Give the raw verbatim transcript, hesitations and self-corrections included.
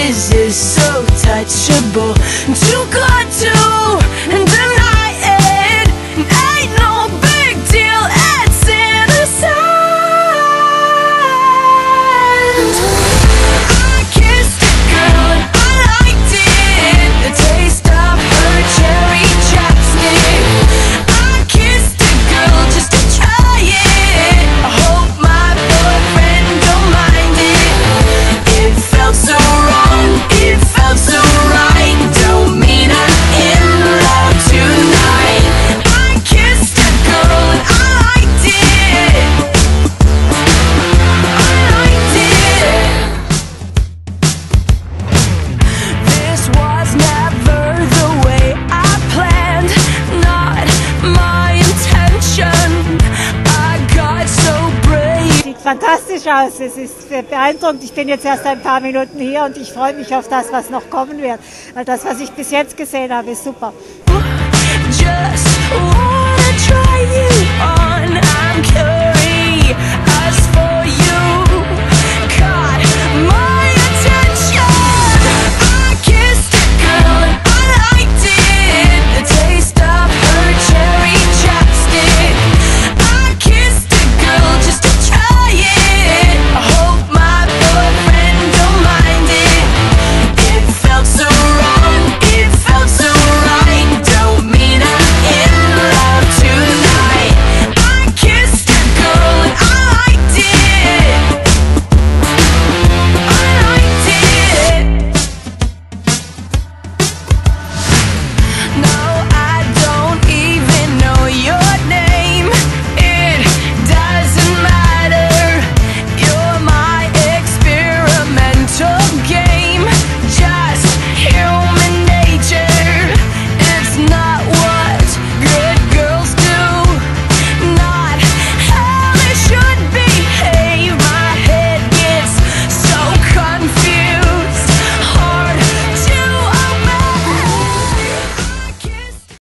is is so touchable. Too good to deny it. Ain't no big deal, it's innocent. I kissed a girl and I liked it. The taste of her cherry chapstick. I kissed a girl just to try it. I hope my boyfriend don't mind it. It felt so wrong, it felt so right. Don't mean I'm in love tonight. I kissed a girl and I liked it. I liked it. This was never the way I planned, not my intention. I got so brave. Sieht fantastisch aus, es ist beeindruckend. Ich bin jetzt erst ein paar Minuten hier und ich freue mich auf das, was noch kommen wird. Weil das, was ich bis jetzt gesehen habe, ist super. Just wanna try you on. I'm curious.